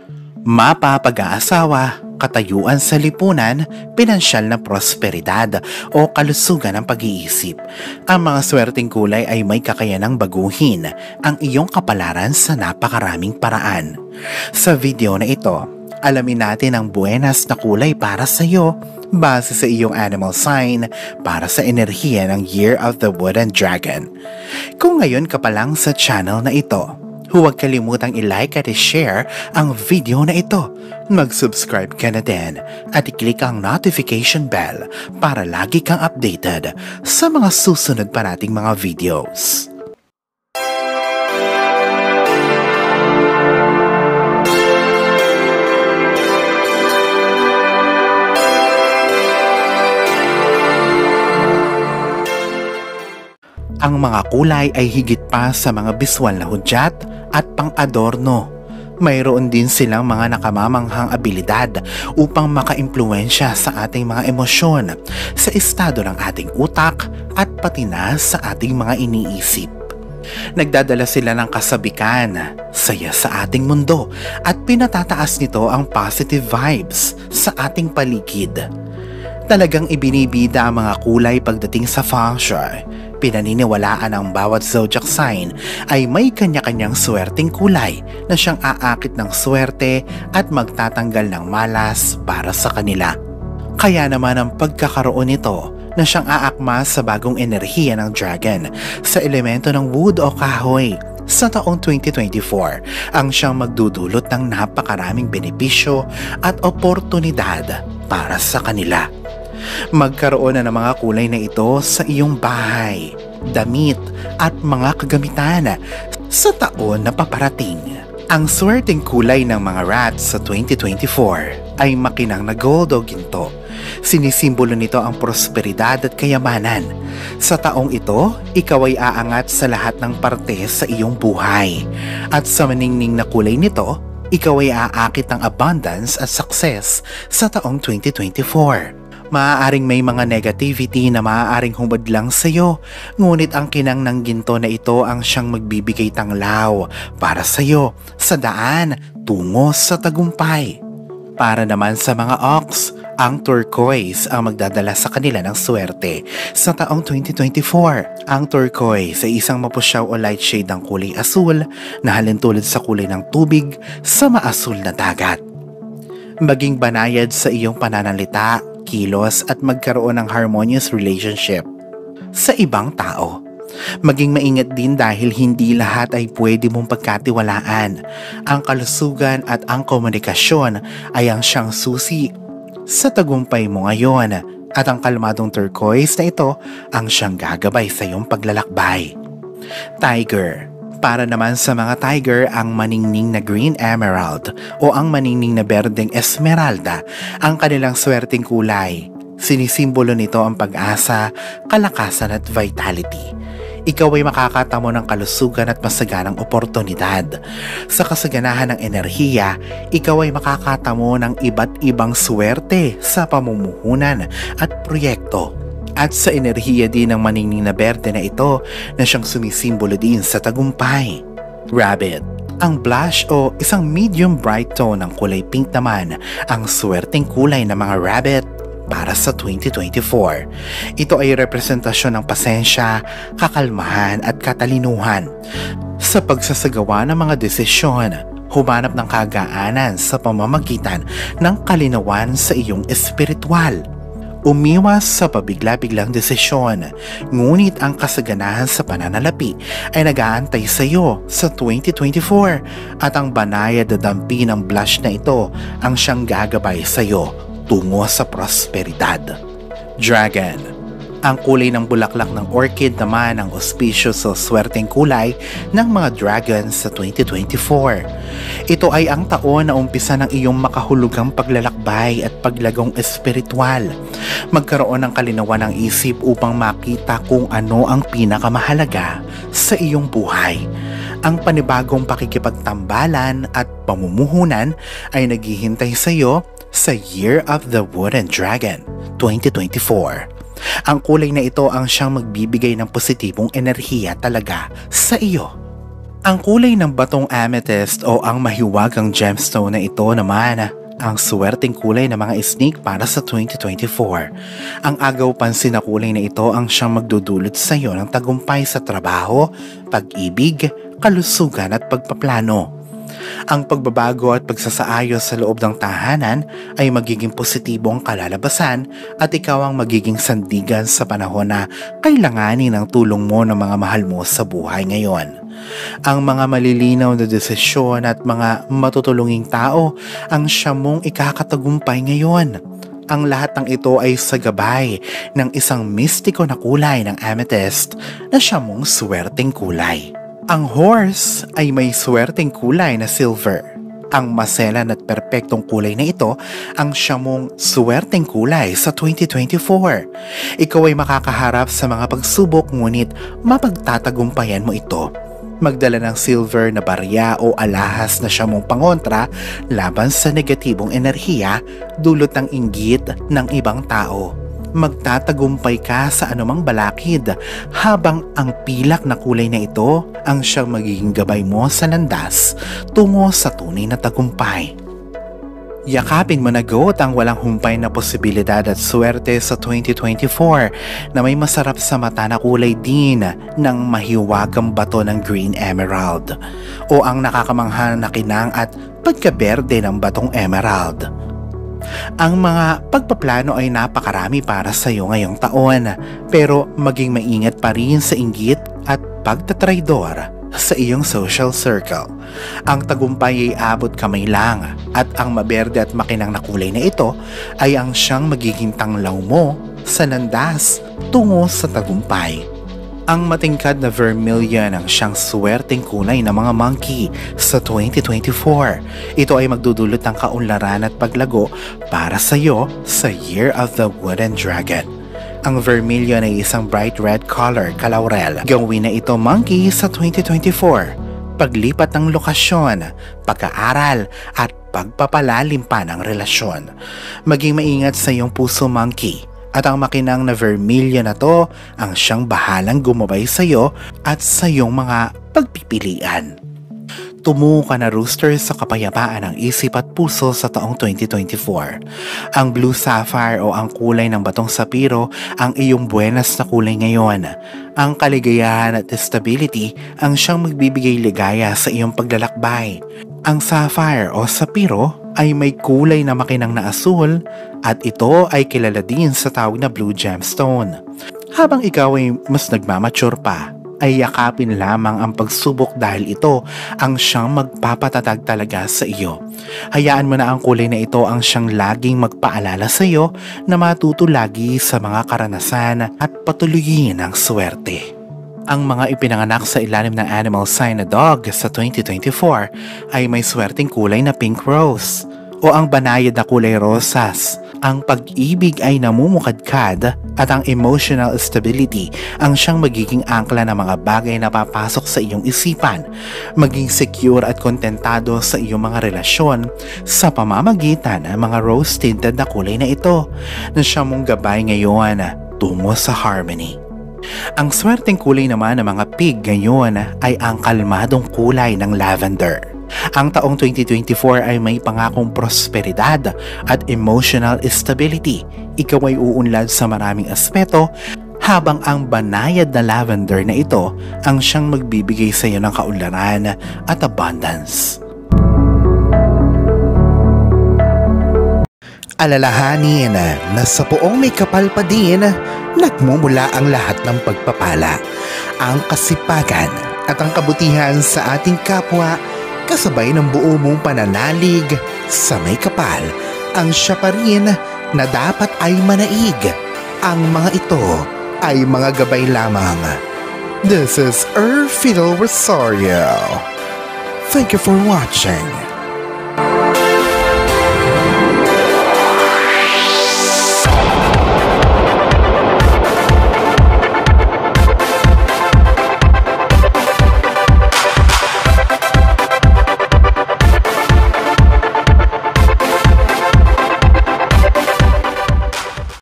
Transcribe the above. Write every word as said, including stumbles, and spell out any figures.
Mapapag-aasawa, katayuan sa lipunan, pinansyal na prosperidad o kalusugan ng pag-iisip. Ang mga swerteng kulay ay may kakayanang baguhin ang iyong kapalaran sa napakaraming paraan. Sa video na ito, alamin natin ang buenas na kulay para sa iyo base sa iyong animal sign para sa enerhiya ng Year of the Wooden Dragon. Kung ngayon ka pa lang sa channel na ito, huwag kalimutang i-like at i-share ang video na ito. Mag-subscribe ka na din at i-click ang notification bell para lagi kang updated sa mga susunod pa nating mga videos. Ang mga kulay ay higit pa sa mga biswal na hudyat at pang-adorno. Mayroon din silang mga nakamamanghang abilidad upang makaimpluwensya sa ating mga emosyon, sa estado ng ating utak at pati na sa ating mga iniisip. Nagdadala sila ng kasabikan, saya sa ating mundo at pinatataas nito ang positive vibes sa ating paligid. Talagang ibinibida ang mga kulay pagdating sa feng shui. Pinaniniwalaan ang bawat zodiac sign ay may kanya-kanyang swerteng kulay na siyang aakit ng swerte at magtatanggal ng malas para sa kanila. Kaya naman ang pagkakaroon nito na siyang aakma sa bagong enerhiya ng dragon sa elemento ng wood o kahoy sa taong twenty twenty-four ang siyang magdudulot ng napakaraming benepisyo at oportunidad para sa kanila. Magkaroon na ng mga kulay na ito sa iyong bahay, damit at mga kagamitan sa taon na paparating. Ang swerteng kulay ng mga rats sa twenty twenty-four ay makinang na gold o ginto. Sinisimbolo nito ang prosperidad at kayamanan. Sa taong ito, ikaw ay aangat sa lahat ng parte sa iyong buhay. At sa maningning na kulay nito, ikaw ay aakit ng abundance at success sa taong twenty twenty-four. Maaaring may mga negativity na maaaring humad lang sa iyo, ngunit ang kinang ng ginto na ito ang siyang magbibigay tanglaw para sa iyo sa daan tungo sa tagumpay. Para naman sa mga ox, ang turquoise ang magdadala sa kanila ng swerte sa taong twenty twenty-four. Ang turquoise ay isang mapusyaw o light shade ng kulay asul na halintulad sa kulay ng tubig sa maasul na dagat. Maging banayad sa iyong pananalita, kilos at magkaroon ng harmonious relationship sa ibang tao. Maging maingat din dahil hindi lahat ay pwede mong pagkatiwalaan. Ang kalusugan at ang komunikasyon ay ang siyang susi sa tagumpay mo ngayon at ang kalmadong turquoise na ito ang siyang gagabay sa iyong paglalakbay. Tiger. Para naman sa mga tiger, ang maningning na green emerald o ang maningning na berdeng esmeralda ang kanilang swerteng kulay. Sinisimbolo nito ang pag-asa, kalakasan at vitality. Ikaw ay makakatamo ng kalusugan at masaganang oportunidad. Sa kasaganahan ng enerhiya, ikaw ay makakatamo ng iba't ibang swerte sa pamumuhunan at proyekto. At sa enerhiya din ng maningning na berde na ito na siyang sumisimbolo din sa tagumpay. Rabbit. Ang blush o isang medium bright tone ng kulay pink naman ang swerteng kulay ng mga rabbit para sa twenty twenty-four. Ito ay representasyon ng pasensya, kakalmahan at katalinuhan. Sa pagsasagawa ng mga desisyon, humanap ng kagaanan sa pamamagitan ng kalinawan sa iyong espiritual. Umiwas sa pabigla-biglang desisyon, ngunit ang kasaganahan sa pananalapi ay nag-aantay sa iyo sa twenty twenty-four at ang banayad na dampi ng blush na ito ang siyang gagabay sa iyo tungo sa prosperidad. Dragon. Ang kulay ng bulaklak ng orchid naman ang auspicious o swerteng kulay ng mga dragons sa twenty twenty-four. Ito ay ang taon na umpisa ng iyong makahulugang paglalakbay at paglagong espiritual. Magkaroon ng kalinawan ng isip upang makita kung ano ang pinakamahalaga sa iyong buhay. Ang panibagong pakikipagtambalan at pamumuhunan ay naghihintay sa iyo sa Year of the Wooden Dragon twenty twenty-four. Ang kulay na ito ang siyang magbibigay ng positibong enerhiya talaga sa iyo. Ang kulay ng batong amethyst o ang mahiwagang gemstone na ito naman ang swerteng kulay ng mga snake para sa twenty twenty-four. Ang agaw pansin na kulay na ito ang siyang magdudulot sa iyo ng tagumpay sa trabaho, pag-ibig, kalusugan at pagpaplano. Ang pagbabago at pagsasaayos sa loob ng tahanan ay magiging positibo ang kalalabasan at ikaw ang magiging sandigan sa panahon na kailanganin ang tulong mo ng mga mahal mo sa buhay ngayon. Ang mga malilinaw na desisyon at mga matutulunging tao ang siya mong ikakatagumpay ngayon. Ang lahat ng ito ay sa gabay ng isang mistiko na kulay ng amethyst na siya mong swerteng kulay. Ang horse ay may swerteng kulay na silver. Ang maselan at perpektong kulay na ito ang siya mong swerteng kulay sa twenty twenty-four. Ikaw ay makakaharap sa mga pagsubok ngunit mapagtatagumpayan mo ito. Magdala ng silver na barya o alahas na siya mong pangontra laban sa negatibong enerhiya dulot ng inggit ng ibang tao. Magtatagumpay ka sa anumang balakid habang ang pilak na kulay na ito ang siyang magiging gabay mo sa landas tungo sa tunay na tagumpay. Yakapin mo na goat ang walang humpay na posibilidad at swerte sa twenty twenty-four na may masarap sa mata na kulay din ng mahiwagang bato ng green emerald o ang nakakamangha na kinang at pagkaberde ng batong emerald. Ang mga pagpaplano ay napakarami para sa iyo ngayong taon pero maging maingat pa rin sa inggit at pagtatraidor sa iyong social circle. Ang tagumpay ay abot kamay lang at ang maberde at makinang na kulay na ito ay ang siyang magiging tanglaw mo sa landas tungo sa tagumpay. Ang matingkad na vermilion ang siyang swerteng kulay ng mga monkey sa twenty twenty-four. Ito ay magdudulot ng kaunlaran at paglago para sa iyo sa Year of the Wooden Dragon. Ang vermilion ay isang bright red color, kalaurel. Gawin na ito monkey sa twenty twenty-four. Paglipat ng lokasyon, pag-aaral at pagpapalalim pa ng relasyon. Maging maingat sa iyong puso monkey. At ang makinang na vermilion na to ang siyang bahalang gumabay sa iyo at sa iyong mga pagpipilian. Tumuo ka na rooster sa kapayapaan ng isip at puso sa taong twenty twenty-four. Ang blue sapphire o ang kulay ng batong sapiro ang iyong buenas na kulay ngayon. Ang kaligayahan at stability ang siyang magbibigay ligaya sa iyong paglalakbay. Ang sapphire o sapiro ay may kulay na makinang na asul at ito ay kilala din sa tawag na blue gemstone. Habang ikaw ay mas nagmamature pa, ay yakapin lamang ang pagsubok dahil ito ang siyang magpapatatag talaga sa iyo. Hayaan mo na ang kulay na ito ang siyang laging magpaalala sa iyo na matuto lagi sa mga karanasan at patuloyin ang swerte. Ang mga ipinanganak sa ilalim ng animal sign na dog sa twenty twenty-four ay may swerteng kulay na pink rose o ang banayad na kulay rosas. Ang pag-ibig ay namumukadkad at ang emotional stability ang siyang magiging angkla ng mga bagay na papasok sa iyong isipan. Maging secure at kontentado sa iyong mga relasyon sa pamamagitan ng mga rose-tinted na kulay na ito na siyang mong gabay ngayon tungo sa harmony. Ang swerteng kulay naman ng mga pig ngayon ay ang kalmadong kulay ng lavender. Ang taong twenty twenty-four ay may pangakong prosperidad at emotional stability. Ikaw ay uunlad sa maraming aspeto habang ang banayad na lavender na ito ang siyang magbibigay sa iyo ng kaunlaran at abundance. Alalahanin na sa poong may kapal pa din, nagmumula ang lahat ng pagpapala, ang kasipagan at ang kabutihan sa ating kapwa kasabay ng buo mong pananalig sa may kapal. Ang siya pa rin na dapat ay manaig. Ang mga ito ay mga gabay lamang. This is Earth Fidel Rosario. Thank you for watching.